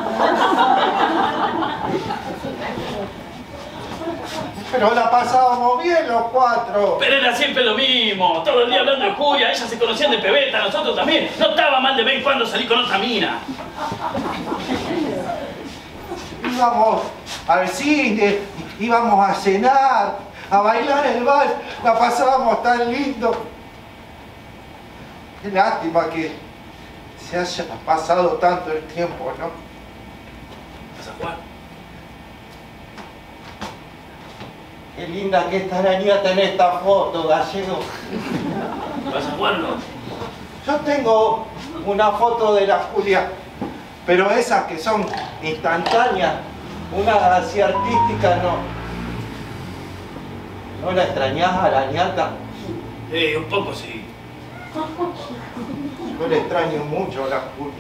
Pero la pasábamos bien los cuatro. Pero era siempre lo mismo. Todo el día hablando de Julia, ellas se conocían de pebeta, nosotros también. No estaba mal de vez en cuando salir con otra mina. Íbamos al cine, íbamos a cenar, a bailar el vals, la pasábamos tan lindo. Qué lástima que se haya pasado tanto el tiempo, ¿no? ¿Vas a jugar? Qué linda que está la nieta en esta foto, Gallego. ¿Vas a jugarlo? Yo tengo una foto de la Julia, pero esas que son instantáneas, una así artística, no. ¿No la extrañás a la nieta? Eh, un poco sí. Yo le extraño mucho a la Julia.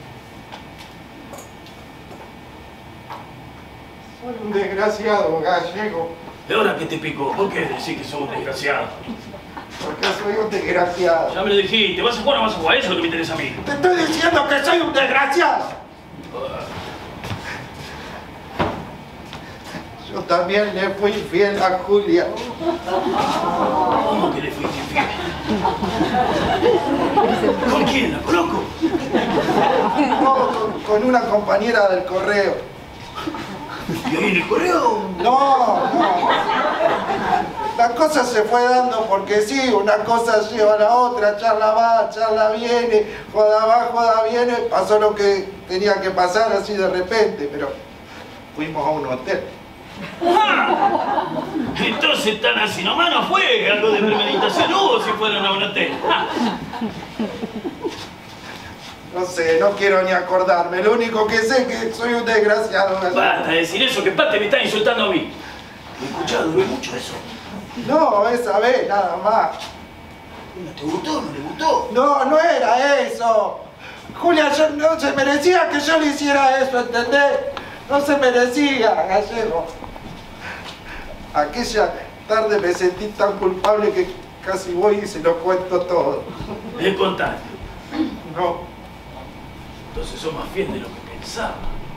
Soy un desgraciado, Gallego. ¿De ahora qué te picó? ¿Por qué decís que sos un desgraciado? Porque soy un desgraciado. Ya me lo dijiste. ¿Vas a jugar o no vas a jugar? Eso es lo que me interesa a mí. Te estoy diciendo que soy un desgraciado. Yo también le fui infiel a Julia. ¿Cómo que le fuiste infiel? ¿Con quién? ¿La conozco? No, con, con una compañera del correo. ¿Y ahí en el correo? No, no. La cosa se fue dando porque sí, una cosa lleva a la otra, charla va, charla viene, joda va, joda viene. Pasó lo que tenía que pasar así de repente, pero fuimos a un hotel. ¡Ah! Entonces tan así nomás no fue, algo de premeditación hubo si fueron a un hotel. ¡Ah! No sé, no quiero ni acordarme, lo único que sé es que soy un desgraciado. Basta de decir eso, que Pate me está insultando a mí. ¿Me escuchás? ¿Duró mucho eso? No, esa vez nada más. ¿No te gustó? ¿No le gustó? No, no era eso. Julia yo, no se merecía que yo le hiciera eso, ¿entendés? No se merecía, Gallego. Aquella tarde me sentí tan culpable que casi voy y se lo cuento todo. ¿Le contaste? No. Entonces sos más fiel de lo que pensaba.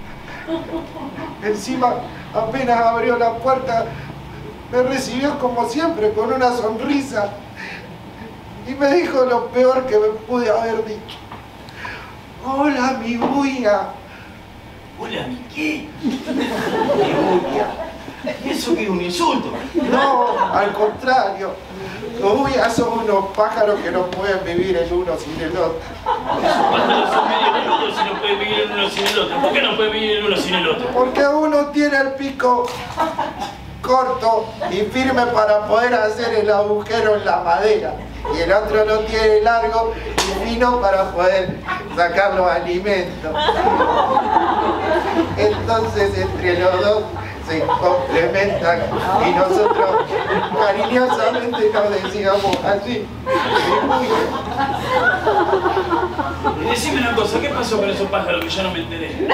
Encima, apenas abrió la puerta, me recibió como siempre, con una sonrisa. Y me dijo lo peor que me pude haber dicho. Hola, mi bulla. ¿Hola, mi qué? Mi bulla. ¿Y eso qué es un insulto? No, al contrario. Los bullas son unos pájaros que no pueden vivir el uno sin el otro. Esos pájaros son medio boludos si no pueden vivir el uno sin el otro. ¿Por qué no pueden vivir el uno sin el otro? Porque uno tiene el pico corto y firme para poder hacer el agujero en la madera. Y el otro lo tiene largo y fino para poder sacar los alimentos. Entonces, entre los dos se complementan y nosotros cariñosamente nos decíamos así. Y decime una cosa, ¿qué pasó con esos pájaros que yo no me enteré?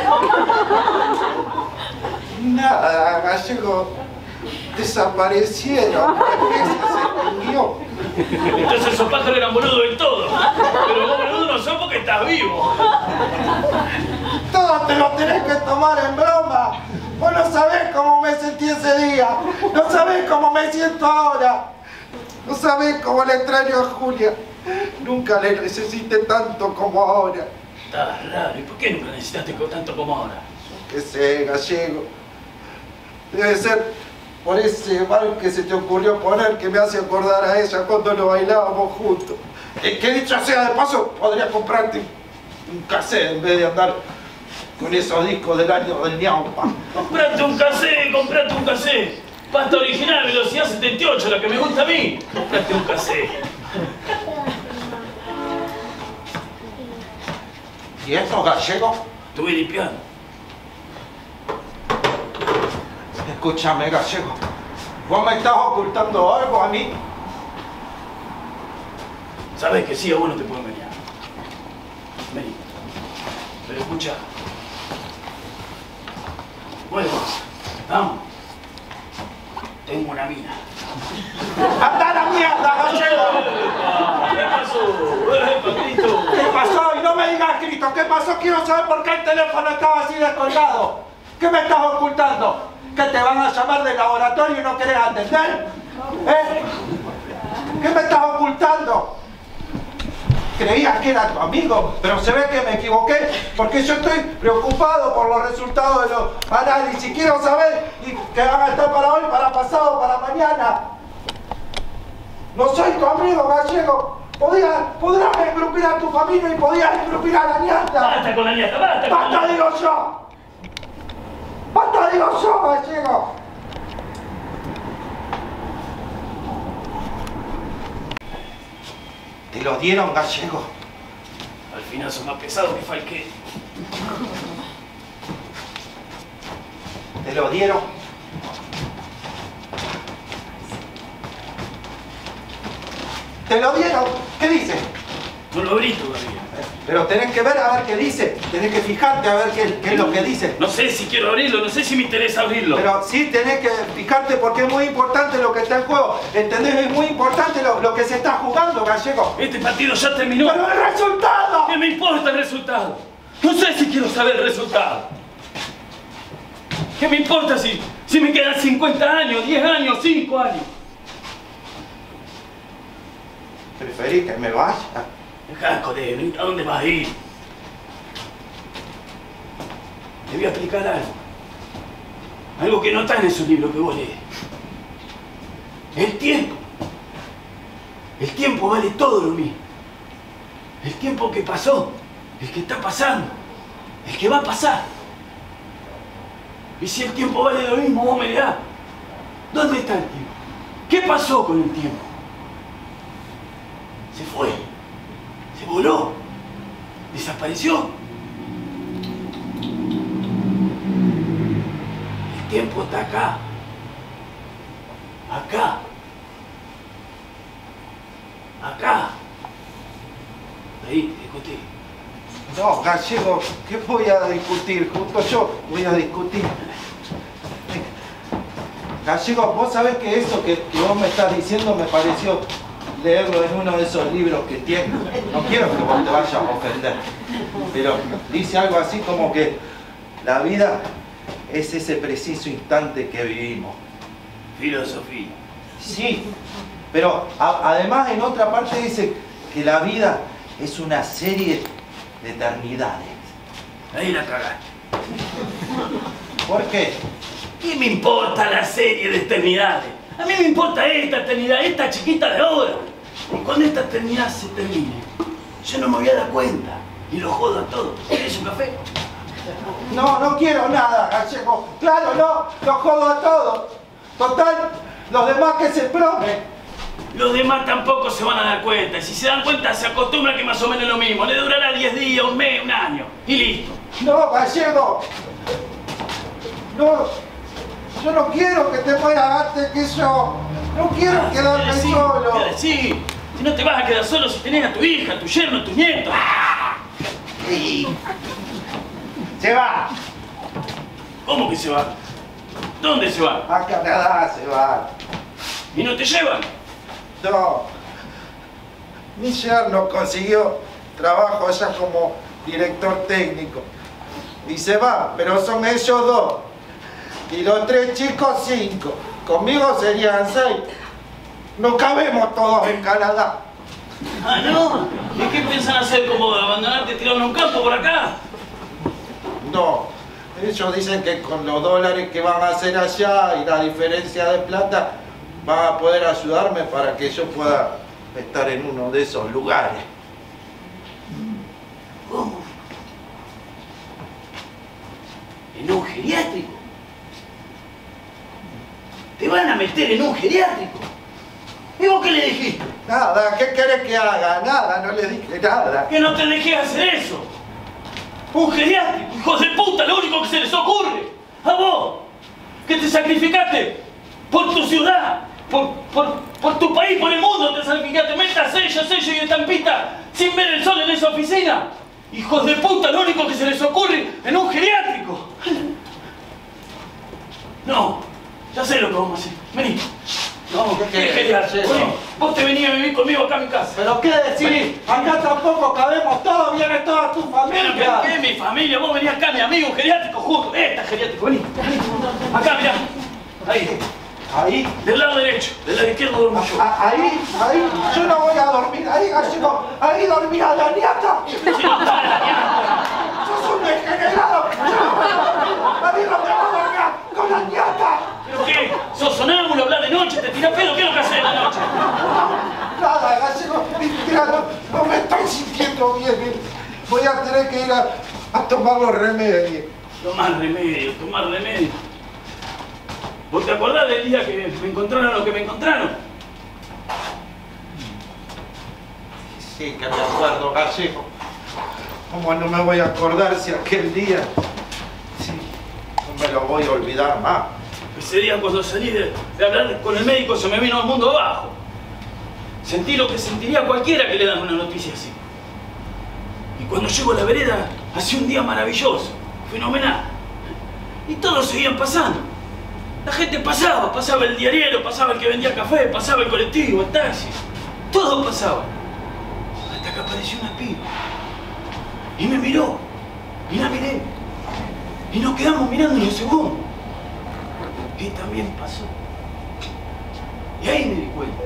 Nada, Gallego, desaparecieron, se extinguió. Entonces esos pájaros eran boludos del todo. Pero vos boludo no sos porque estás vivo. Todo te lo tenés que tomar en broma. Vos no sabés cómo me sentí ese día. No sabés cómo me siento ahora. No sabés cómo le extraño a Julia. Nunca le necesité tanto como ahora. Estás raro. ¿Y por qué nunca necesitaste tanto como ahora? Qué sé, Gallego. Debe ser por ese bar que se te ocurrió poner que me hace acordar a ella cuando lo bailábamos juntos. Eh, que dicho sea de paso, podría comprarte un cassette en vez de andar con esos discos del año del ñaupa. Comprate un cassette, comprate un cassette. Pasta original, velocidad setenta y ocho, la que me gusta a mí. Comprate un cassette. ¿Y esto, Gallego? Estuve limpiando. Escúchame, Gallego. ¿Vos me estás ocultando algo a mí? Sabes que sí, a vos no te puedo engañar. Vení. Pero escucha. Bueno, vamos. Tengo una mina. ¡Anda a la mierda, Gallego! ¿Qué pasó? ¡Epa, Cristo! ¿Qué pasó? Y no me digas, Cristo, ¿qué pasó? Quiero saber por qué el teléfono estaba así descolgado. ¿Qué me estás ocultando? ¿Que te van a llamar del laboratorio y no querés atender? ¿Eh? ¿Qué me estás ocultando? Creías que era tu amigo, pero se ve que me equivoqué, porque yo estoy preocupado por los resultados de los análisis. Quiero saber y que van a estar para hoy, para pasado, para mañana. No soy tu amigo, Gallego. Podías, podrás engrupir a tu familia y podías engrupir a la niata. ¡Basta con la niata! ¡Basta con la ¡Basta, niata! digo yo! ¡Basta, digo yo, Gallego! ¿Te lo dieron, Gallego? Al final son más pesados que Falqué. ¿Te lo dieron? ¿Te lo dieron? ¿Qué dice? No lo abrí todavía. Pero tenés que ver a ver qué dice. Tenés que fijarte a ver qué, qué es lo que dice. No sé si quiero abrirlo, no sé si me interesa abrirlo. Pero sí tenés que fijarte porque es muy importante lo que está en juego. ¿Entendés? Es muy importante lo, lo que se está jugando, Gallego. Este partido ya terminó. ¡Pero el resultado! ¿Qué me importa el resultado? No sé si quiero saber el resultado. ¿Qué me importa si, si me quedan cincuenta años, diez años, cinco años? Preferí que me vaya. Dejá, joder, ¿a dónde vas a ir? Te voy a explicar algo. Algo que no está en esos libros que vos lees. El tiempo. El tiempo vale todo lo mismo. El tiempo que pasó, el que está pasando, el que va a pasar. Y si el tiempo vale lo mismo, vos me dirás, ¿dónde está el tiempo? ¿Qué pasó con el tiempo? Se fue. Se voló. Desapareció. El tiempo está acá. Acá. Acá. Ahí, discutí. No, Gallego, ¿qué voy a discutir? Justo yo voy a discutir. Gallego, vos sabés que eso que, que vos me estás diciendo me pareció leerlo en uno de esos libros que tiene. No quiero que vos te vayas a ofender, pero dice algo así como que la vida es ese preciso instante que vivimos. Filosofía. Sí, pero a, además en otra parte dice que la vida es una serie de eternidades. Ahí la cagaste. ¿Por qué? ¿Qué me importa la serie de eternidades? A mí me importa esta eternidad, esta chiquita de ahora. Y cuando esta eternidad se termine, yo no me voy a dar cuenta. Y lo jodo a todos. ¿Quieres un café? No, no quiero nada, Gallego. Claro, no, lo jodo a todos. Total, los demás que se promen. Los demás tampoco se van a dar cuenta. Y si se dan cuenta, se acostumbran que más o menos es lo mismo. Le durará diez días, un mes, un año. Y listo. No, Gallego. No, yo no quiero que te mueras antes que yo. No quiero Ah, quedarme sí, solo. Sí, si no te vas a quedar solo si tenés a tu hija, a tu yerno, a tus nietos. Sí. Se va. ¿Cómo que se va? ¿Dónde se va? A Canadá se va. ¿Y no te llevan? No. Mi yerno consiguió trabajo allá como director técnico. Y se va, pero son ellos dos. Y los tres chicos, cinco. Conmigo serían seis. No cabemos todos en Canadá. Ah, ¿no? ¿Y qué piensan hacer? ¿Como abandonarte y tirarme a un campo por acá? No. Ellos dicen que con los dólares que van a hacer allá y la diferencia de plata, van a poder ayudarme para que yo pueda estar en uno de esos lugares. ¿Cómo? ¿En un geriátrico? ¿Te van a meter en un geriátrico? ¿Y vos qué le dijiste? Nada, ¿qué querés que haga? Nada, no le dije nada. Que no te dejé hacer eso. Un geriátrico, hijos de puta, lo único que se les ocurre. A vos, que te sacrificaste por tu ciudad, por, por, por tu país, por el mundo, te sacrificaste. Metas sello, sello y estampita sin ver el sol en esa oficina. Hijos de puta, lo único que se les ocurre en un geriátrico. No, ya sé lo que vamos a hacer. Vení. No, ¿Qué qué querés, geriátrico. Gallego? Vení. Vos te venís a vivir conmigo acá a mi casa. ¿Pero qué decís? Acá tampoco cabemos todos, viene toda tu Pero familia. ¿qué, qué, mi familia? Vos venís acá, mi amigo, geriátrico, juntos. Esta geriátrico, vení. Vení. Acá, mirá. Ahí. Ahí, Del lado derecho, del lado izquierdo duermo yo. a- ahí, ahí, yo no voy a dormir, ahí, Gallego, ahí dormía la niata. Si no está la niata. ¡Sos un degenerado! ¡Ahí no te vas a dormir con la niata! ¿Pero qué? ¿Sos sonámbulo, hablas de noche, te tirás pedo? ¿Qué es lo que haces de la noche? Nada, Gallego, mira, no, no me estoy sintiendo bien. Voy a tener que ir a, a tomar los remedios. Tomar remedio, tomar remedio. ¿Vos te acordás del día que me encontraron lo que me encontraron? Sí, que me acuerdo, Gallego. ¿Cómo no me voy a acordar si aquel día... Sí, no me lo voy a olvidar más. Ese día cuando salí de, de hablar con el médico se me vino el mundo abajo. Sentí lo que sentiría cualquiera que le dan una noticia así. Y cuando llego a la vereda, hacía un día maravilloso, fenomenal. Y todos seguían pasando. La gente pasaba, pasaba el diariero, pasaba el que vendía café, pasaba el colectivo, el taxi. Todo pasaba. Hasta que apareció una piba. Y me miró. Y la miré. Y nos quedamos mirando en un segundo. Y también pasó. Y ahí me di cuenta.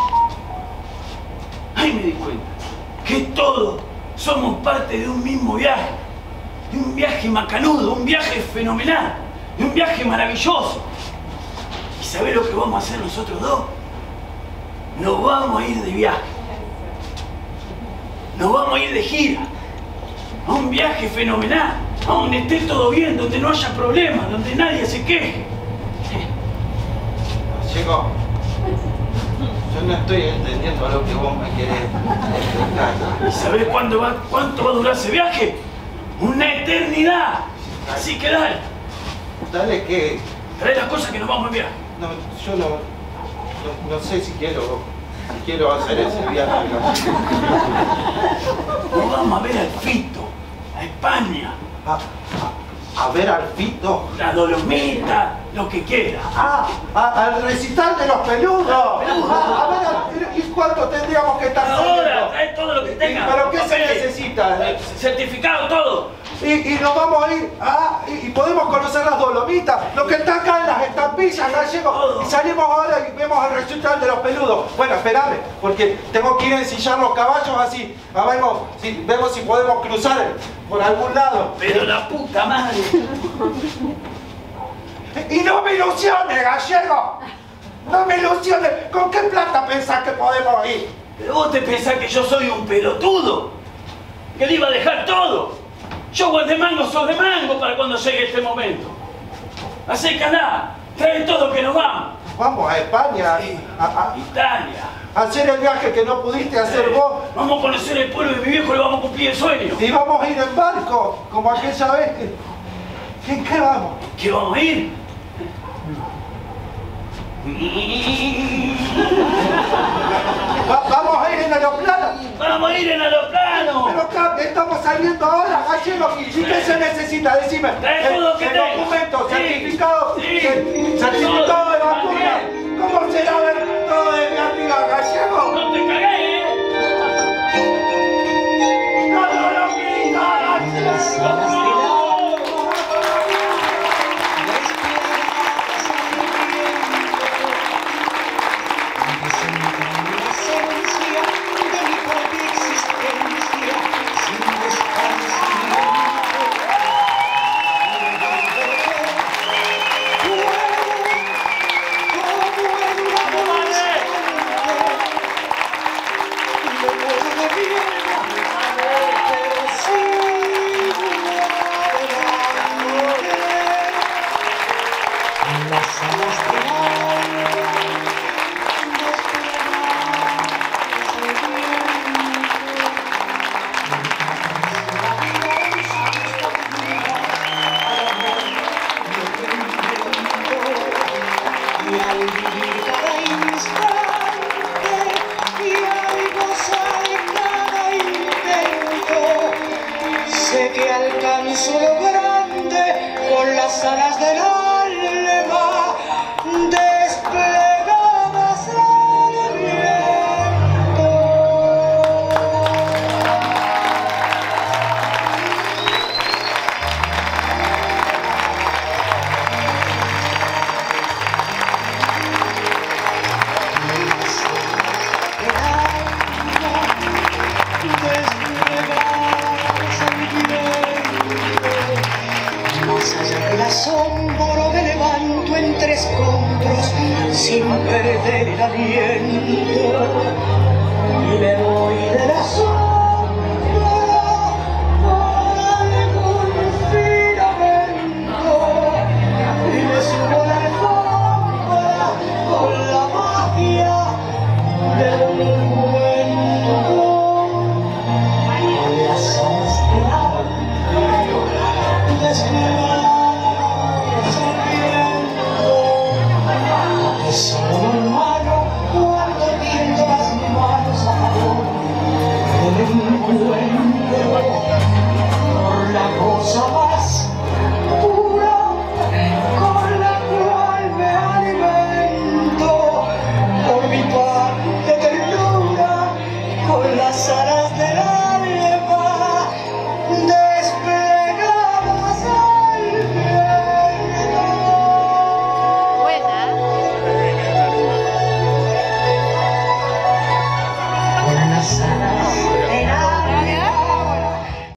Ahí me di cuenta. Que todos somos parte de un mismo viaje. De un viaje macanudo, un viaje fenomenal. De un viaje maravilloso. ¿Y sabés lo que vamos a hacer nosotros dos? Nos vamos a ir de viaje. Nos vamos a ir de gira. A un viaje fenomenal. A donde esté todo bien, donde no haya problemas, donde nadie se queje. Gallego, yo no estoy entendiendo lo que vos me querés explicar. ¿Y sabés cuándo va, cuánto va a durar ese viaje? ¡Una eternidad! Así que dale, Dale que... trae las cosas que nos vamos a enviar. No, yo no, no... no sé si quiero... si quiero hacer ese viaje. Nos vamos a ver al Fito, a España, A, a, a ver al Fito. la Dolomita, lo que quiera. Ah, a- al recital de los peludos. Ah, a ver, al- ¿y cuánto tendríamos que estar Ahora, saliendo? trae todo lo que tenga. ¿Pero qué se Papeles, necesita? eh, Certificado, todo. Y, y nos vamos a ir, ah, y, y podemos conocer las Dolomitas, lo que está acá en las estampillas, Gallego. Y salimos ahora y vemos el recital de los peludos. Bueno, espérame, porque tengo que ir a ensillar los caballos así. A ver, vemos si, vemos si podemos cruzar por algún lado. Pero la puta madre. Y no me ilusiones, Gallego. No me ilusiones. ¿Con qué plata pensás que podemos ir? Pero vos te pensás que yo soy un pelotudo. Que le iba a dejar todo. Yo guardé mango sobre mango para cuando llegue este momento. Así que nada, trae todo que nos vamos. Vamos a España, Sí, a, a- Italia. a hacer el viaje que no pudiste hacer vos. Vamos a conocer el pueblo de mi viejo y le vamos a cumplir el sueño. Y vamos a ir en barco, como aquella vez que... ¿En qué vamos? ¿Qué vamos a ir? Va- vamos a ir en aeroplano. Vamos a ir en aeroplano. Pero acá estamos saliendo ahora, Gallego. ¿Y qué se necesita? Decime. Trae todo lo que el tengas. documento, Sí, certificado, sí. cer- certificado de Todo, vacuna. ¿Cómo será ver todo de mi amiga Gallego? No te cagué, ¿eh? ¡No, no, no, Gallego! las alas del alma desplegadas al viento. Desplegadas al viento. Más allá del asombro me levanto entre escombros sin perder el aliento y me voy de la sombra.